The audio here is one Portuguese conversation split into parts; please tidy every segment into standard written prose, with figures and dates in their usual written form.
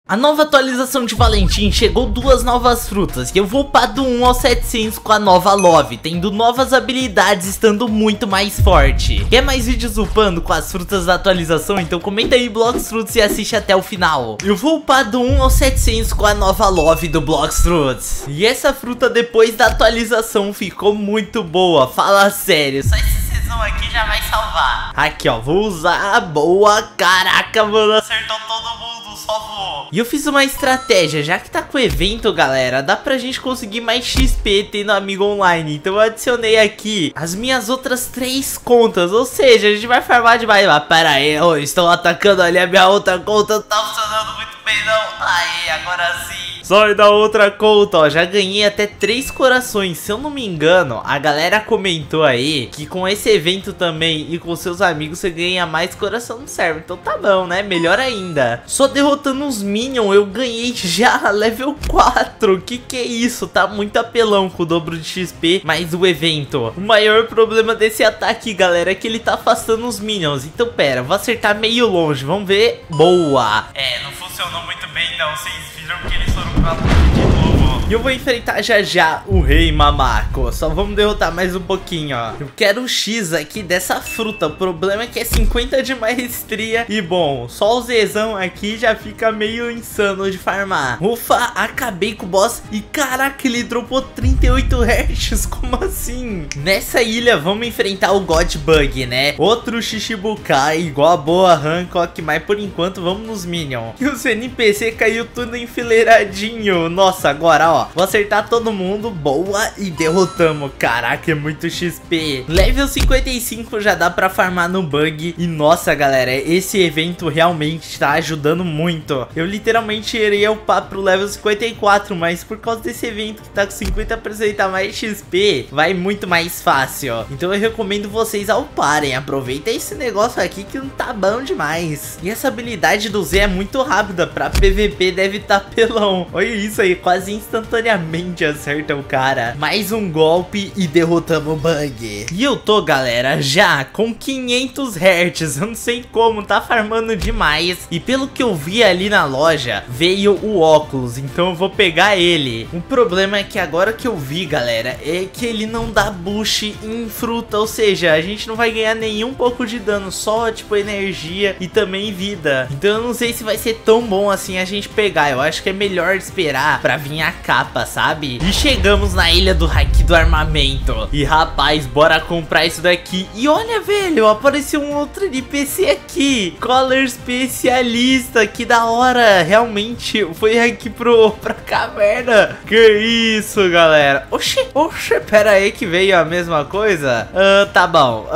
A nova atualização de Valentim chegou duas novas frutas e eu vou upar do 1 ao 700 com a nova Love, tendo novas habilidades, estando muito mais forte. Quer mais vídeos upando com as frutas da atualização? Então comenta aí Blox Fruits e assiste até o final. Eu vou upar do 1 ao 700 com a nova Love do Blox Fruits. E essa fruta depois da atualização ficou muito boa, fala sério, só esse sezão aqui já vai salvar. Aqui ó, vou usar a boa, caraca mano, acertou todo mundo, só vou. E eu fiz uma estratégia, já que tá com o evento, galera, dá pra gente conseguir mais XP tendo amigo online. Então eu adicionei aqui as minhas outras 3 contas, ou seja, a gente vai farmar demais. Mas pera aí, estão atacando ali a minha outra conta, não tá funcionando muito bem não. Aí, agora sim. Sai da outra conta, ó, já ganhei até 3 corações. Se eu não me engano, a galera comentou aí que com esse evento também e com seus amigos você ganha mais coração no server. Então tá bom, né? Melhor ainda. Só derrotando os minions eu ganhei já level 4. Que é isso? Tá muito apelão com o dobro de XP, mais o evento. O maior problema desse ataque, galera, é que ele tá afastando os minions. Então pera, vou acertar meio longe, vamos ver. Boa. Não funcionou muito bem não, vocês viram que eles foram pra longe de novo. E eu vou enfrentar já o Rei Mamaco. Só vamos derrotar mais um pouquinho, ó. Eu quero o X aqui dessa fruta. O problema é que é 50 de maestria. E bom, só o Zezão aqui já fica meio insano de farmar. Ufa, acabei com o boss. E caraca, ele dropou 38 Hz. Como assim? Nessa ilha vamos enfrentar o God Bug, né? Outro Shichibukai, igual a boa Hancock. Mas por enquanto vamos nos Minions. E os NPC caiu tudo enfileiradinho. Nossa, agora ó, vou acertar todo mundo, boa, e derrotamos. Caraca, é muito XP. Level 55 já dá pra farmar no bug. E nossa, galera, esse evento realmente tá ajudando muito. Eu literalmente irei upar pro level 54, mas por causa desse evento que tá com 50% a mais XP, vai muito mais fácil. Então eu recomendo vocês a uparem. Aproveita esse negócio aqui que não tá bom demais. E essa habilidade do Z é muito rápida, pra PVP deve tá pelão. Olha isso aí, quase instantaneamente acerta o cara. Mais um golpe e derrotamos o bug. E eu tô, galera, já com 500 Hz. Eu não sei como, tá farmando demais. E pelo que eu vi ali na loja, veio o óculos, então eu vou pegar ele. O problema é que agora que eu vi, galera, é que ele não dá boost em fruta. Ou seja, a gente não vai ganhar nenhum pouco de dano, só tipo energia e também vida. Então eu não sei se vai ser tão bom assim a gente pegar. Eu acho que é melhor esperar pra vir a capa, sabe? E chegamos na ilha do Haki do armamento. E rapaz, bora comprar isso daqui. E olha, velho, apareceu um outro NPC aqui, Color Especialista. Que da hora, realmente foi aqui pra caverna. Que isso, galera. Oxi, pera aí que veio a mesma coisa. Tá bom.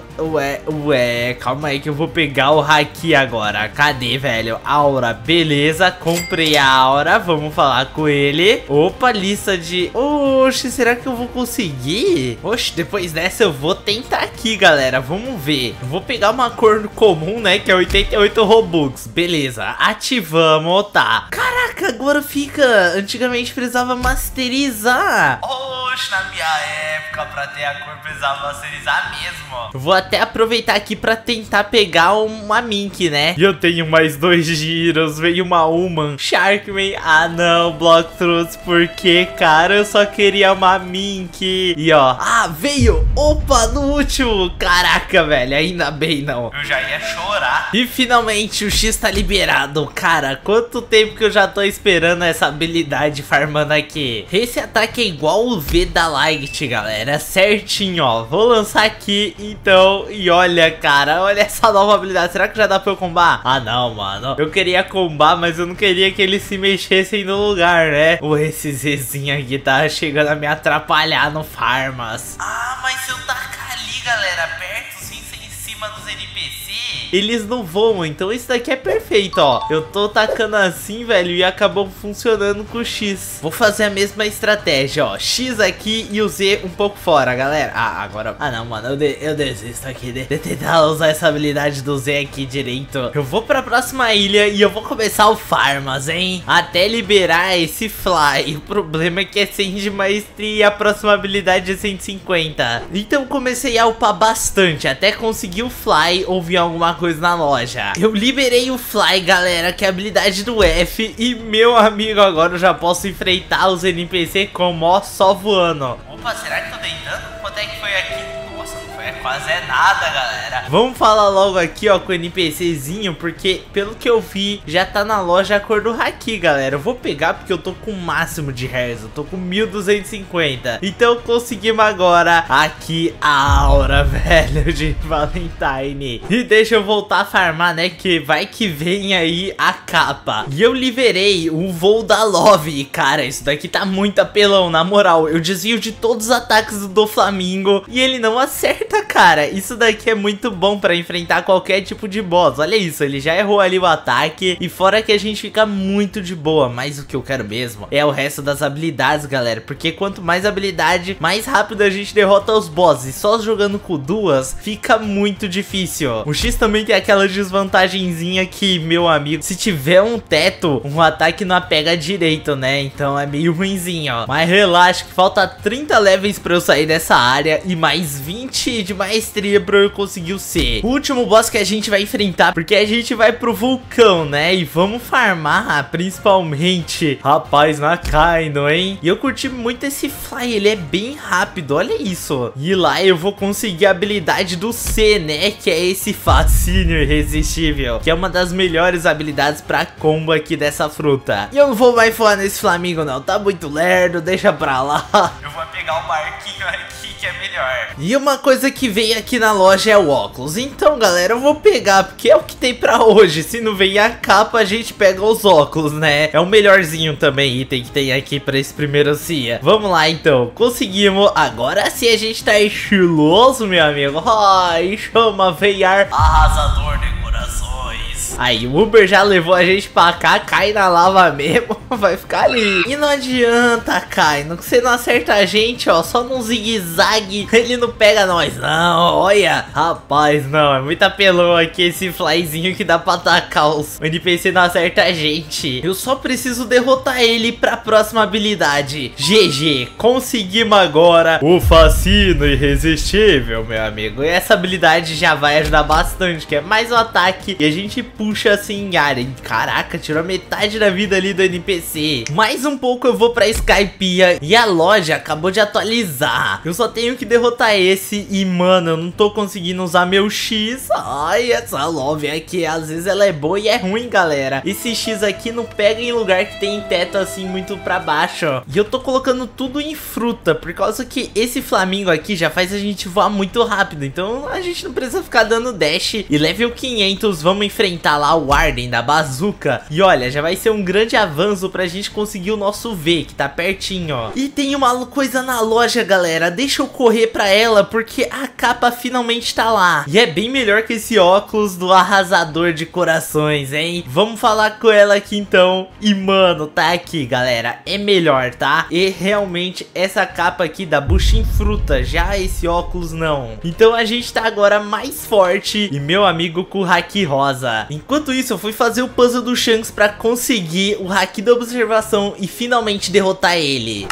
Ué, calma aí que eu vou pegar o Haki agora. Cadê, velho? Aura, beleza, comprei a Aura. Vamos falar com ele. Opa, lista de... Oxe, será que eu vou conseguir? Oxe, depois dessa eu vou tentar aqui, galera. Vamos ver. Eu vou pegar uma cor comum, né? Que é 88 Robux. Beleza, ativamos, tá. Caraca, agora fica... Antigamente precisava masterizar. Oxe, na minha época, pra ter a cor precisava masterizar mesmo. Eu vou até aproveitar aqui pra tentar pegar uma Mink, né? E eu tenho mais 2 giros. Veio uma Human Sharkman. Ah, não, Blox Fruits, porque, cara, eu só queria uma Mink. E ó, veio. Opa, no último. Caraca, velho, ainda bem não. Eu já ia chorar. E finalmente o X tá liberado. Cara, quanto tempo que eu já tô esperando essa habilidade farmando aqui. Esse ataque é igual o V da Light, galera, certinho, ó. Vou lançar aqui, então. E olha, cara, olha essa nova habilidade. Será que já dá pra eu combar? Ah, não, mano. Eu queria combar, mas eu não queria que eles se mexessem no lugar, né? Esse Zzinho aqui tá chegando a me atrapalhar no farmas. Mas se eu tacar ali, galera, perto, sem ser em cima dos NPC, eles não voam. Então isso daqui é perfeito, ó. Eu tô tacando assim, velho, e acabou funcionando com o X. Vou fazer a mesma estratégia, ó. X aqui e o Z um pouco fora, galera. Agora... não, mano, eu desisto aqui de tentar usar essa habilidade do Z aqui direito. Eu vou pra próxima ilha e eu vou começar o farmas, hein? Até liberar esse Fly. O problema é que é 100 de maestria e a próxima habilidade é 150. Então comecei a upar bastante, até conseguir o Fly ou vir alguma coisa na loja. Eu liberei o Fly, galera, que é a habilidade do F. E, meu amigo, agora eu já posso enfrentar os NPC como, ó, só voando. Opa, será que tô deitando? Quanto é que foi aqui? Nossa, não foi quase nada, galera. Vamos falar logo aqui, ó, com o NPCzinho, porque pelo que eu vi, já tá na loja a cor do Haki, galera. Eu vou pegar porque eu tô com o máximo de hairs, eu tô com 1250. Então conseguimos agora aqui a aura, velho, de Valentine. E deixa eu voltar a farmar, né, que vai que vem aí a capa. E eu liberei o voo da Love. E, cara, isso daqui tá muito apelão, na moral. Eu desvio de todos os ataques do Flamingo e ele não acerta, cara. Isso daqui é muito bom pra enfrentar qualquer tipo de boss. Olha isso, ele já errou ali o ataque. E fora que a gente fica muito de boa. Mas o que eu quero mesmo é o resto das habilidades, galera. Porque quanto mais habilidade, mais rápido a gente derrota os bosses. Só jogando com duas fica muito difícil. O X também tem aquela desvantagenzinha que, meu amigo, se tiver um teto, um ataque não pega direito, né? Então é meio ruinzinho, ó. Mas relaxa que falta 30 levels pra eu sair dessa área e mais 20 de maestria pra eu conseguir o C. O último boss que a gente vai enfrentar, porque a gente vai pro vulcão, né? E vamos farmar, principalmente, rapaz, na Kaino, hein? E eu curti muito esse Fly, ele é bem rápido, olha isso. E lá eu vou conseguir a habilidade do C, né? Que é esse fascínio irresistível, que é uma das melhores habilidades pra combo aqui dessa fruta. E eu não vou mais falar nesse Flamingo não, tá muito lerdo, deixa pra lá. Eu vou pegar o barquinho aqui que é melhor. E uma coisa que veio aqui na loja é o óculos. Então, galera, eu vou pegar, porque é o que tem pra hoje. Se não vem a capa, a gente pega os óculos, né? É o melhorzinho também item que tem aqui pra esse primeiro CIA. Vamos lá, então. Conseguimos. Agora sim a gente tá estiloso, meu amigo. Ai, chama VR arrasador de corações. Aí, o Uber já levou a gente pra cá, cai na lava mesmo, vai ficar ali. E não adianta, Kai, você não acerta a gente, ó, só num zigue-zague, ele não pega nós, não, olha. Rapaz, não, é muito apelão aqui esse Flyzinho que dá pra atacar os NPC não acerta a gente. Eu só preciso derrotar ele pra próxima habilidade. GG, conseguimos agora o fascínio irresistível, meu amigo. E essa habilidade já vai ajudar bastante, que é mais um ataque e a gente puxa assim em área. Caraca, tirou metade da vida ali do NPC. Mais um pouco eu vou pra Skypiea e a loja acabou de atualizar. Eu só tenho que derrotar esse e, mano, eu não tô conseguindo usar meu X. Ai, essa Love aqui, às vezes ela é boa e é ruim, galera. Esse X aqui não pega em lugar que tem teto assim muito pra baixo, ó. E eu tô colocando tudo em fruta, por causa que esse Flamingo aqui já faz a gente voar muito rápido. Então a gente não precisa ficar dando dash. E level 500, vamos enfrentar lá o Arden da bazuca. E olha, já vai ser um grande avanço pra gente conseguir o nosso V, que tá pertinho, ó. E tem uma coisa na loja, galera. Deixa eu correr pra ela, porque a capa finalmente tá lá. E é bem melhor que esse óculos do arrasador de corações, hein? Vamos falar com ela aqui então. E, mano, tá aqui, galera. É melhor, tá? E realmente essa capa aqui dá bucha em fruta. Já esse óculos não. Então a gente tá agora mais forte. E meu amigo com o Haki rosa. Enquanto isso, eu fui fazer o puzzle do Shanks pra conseguir o Haki da observação e finalmente derrotar ele.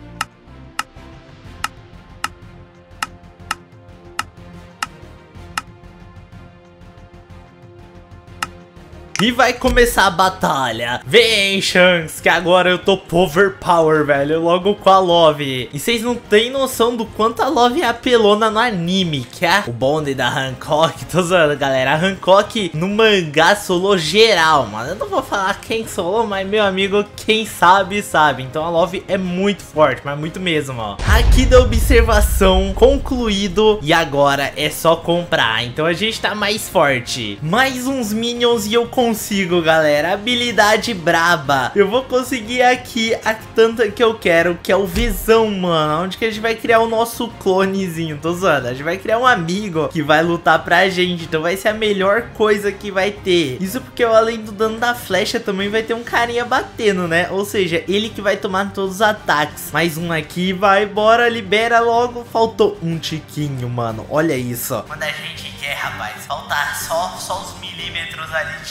E vai começar a batalha. Vem, Shanks, que agora eu tô overpower, velho. Logo com a Love. E vocês não têm noção do quanto a Love é apelona no anime, que é o bonde da Hancock. Tô zoando, galera. A Hancock no mangá solou geral, mano. Eu não vou falar quem solou, mas meu amigo, quem sabe, sabe. Então a Love é muito forte, mas muito mesmo, ó. Aqui da observação concluído. E agora é só comprar. Então a gente tá mais forte. Mais uns minions e eu consigo, galera. Habilidade braba. Eu vou conseguir aqui a tanta que eu quero, que é o Visão, mano. Onde que a gente vai criar o nosso clonezinho. Tô zoando. A gente vai criar um amigo que vai lutar pra gente. Então vai ser a melhor coisa que vai ter. Isso porque além do dano da flecha, também vai ter um carinha batendo, né? Ou seja, ele que vai tomar todos os ataques. Mais um aqui, vai, bora, libera logo. Faltou um tiquinho, mano. Olha isso. Quando a gente quer, rapaz, falta só os milímetros ali de XP.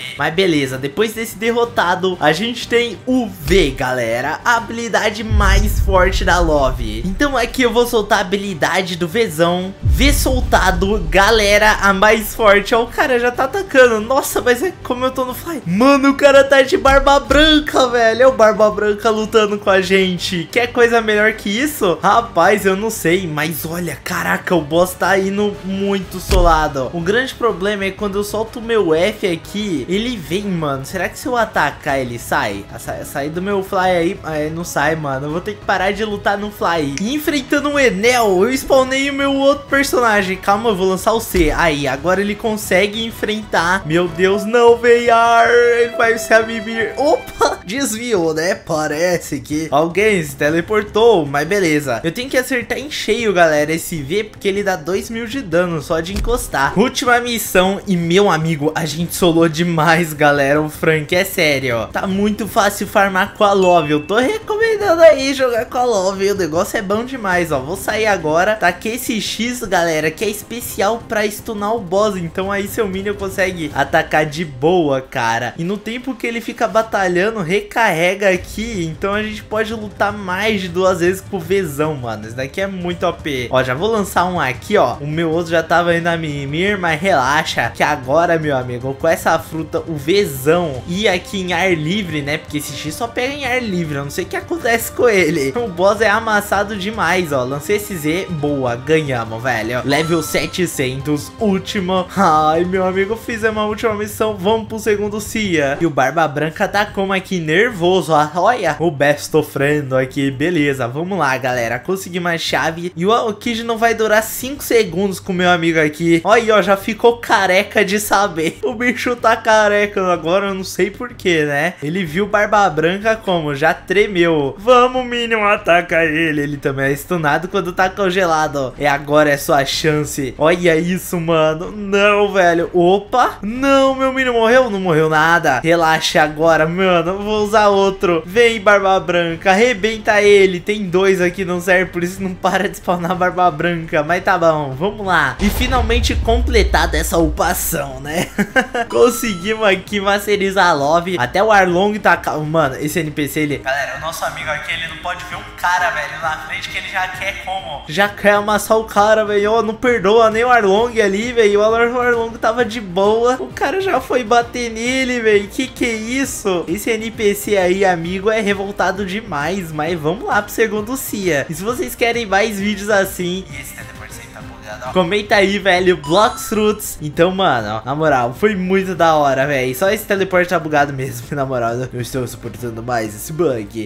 Mas beleza, depois desse derrotado, a gente tem o V, galera. A habilidade mais forte da Love. Então aqui eu vou soltar a habilidade do Vzão. V soltado, galera, a mais forte. Ó, o cara já tá atacando. Nossa, mas é como eu tô no fly. Mano, o cara tá de barba branca, velho. É o barba branca lutando com a gente. Quer coisa melhor que isso? Rapaz, eu não sei. Mas olha, caraca, o boss tá indo muito solado. O grande problema é quando eu solto o meu F aqui, ele vem, mano. Será que se eu atacar ele sai? Sair do meu fly aí, não sai, mano. Eu vou ter que parar de lutar no fly. E enfrentando o Enel, eu spawnei o meu outro personagem. Calma, eu vou lançar o C. Aí, agora ele consegue enfrentar. Meu Deus, não, Veiar. Ele vai se Mimir. Opa, desviou, né? Parece que alguém se teleportou, mas beleza. Eu tenho que acertar em cheio, galera, esse V, porque ele dá 2000 de dano só de encostar. Última missão e, meu amigo, a gente solou demais, galera. O Frank, é sério, ó. Tá muito fácil farmar com a Love. Eu tô recomendando aí jogar com a Love. O negócio é bom demais, ó. Vou sair agora. Taquei esse X, galera, que é especial pra stunar o boss. Então aí seu minion consegue atacar de boa, cara. E no tempo que ele fica batalhando, recarrega aqui. Então a gente pode lutar mais de 2 vezes com o Vzão, mano. Isso daqui é muito OP. Ó, já vou lançar um aqui, ó. O meu outro já tava indo a Mimir, mas relaxa, que agora, meu amigo, com essa fruta, o Vzão, e aqui em ar livre, né? Porque esse X só pega em ar livre. Eu não sei o que acontece com ele. O boss é amassado demais, ó. Lancei esse Z, boa, ganhamos, velho. Level 700, última. Ai, meu amigo, fizemos a última missão. Vamos pro segundo CIA. E o Barba Branca tá como aqui, nervoso, ó. Olha, o best sofrendo aqui, beleza. Vamos lá, galera. Consegui uma chave. E o Kid não vai durar 5 segundos com o meu amigo aqui. Olha, ó, já ficou careca de saber. O bicho tá careca agora, eu não sei porquê, né? Ele viu Barba Branca como? Já tremeu. Vamos, Minion, ataca ele. Ele também é stunado quando tá congelado, ó. É agora, é sua chance. Olha isso, mano. Não, velho. Opa. Não, meu Minion morreu. Não morreu nada. Relaxa agora, mano. Vou usar outro. Vem, Barba Branca. Arrebenta ele. Tem 2 aqui, não serve. Por isso não para de spawnar Barba Branca. Mas tá bom, vamos lá. E finalmente completada essa upação, né? Conseguimos aqui masterizar a Love. Até o Arlong tá... Mano, esse NPC, ele... Galera, o nosso amigo aqui, ele não pode ver um cara, velho, na frente, que ele já quer como? Já quer amassar o cara, velho. Ó, não perdoa nem o Arlong ali, velho. O Arlong tava de boa. O cara já foi bater nele, velho. Que é isso? Esse NPC aí, amigo, é revoltado demais. Mas vamos lá pro segundo CIA. E se vocês querem mais vídeos assim... E esse teleport sempre tá bugado, ó. Comenta aí, velho, Blocks Fruits. Então, mano, ó, na moral, foi muito da hora, velho. Só esse teleport tá bugado mesmo, na moral. Eu estou suportando mais esse bug.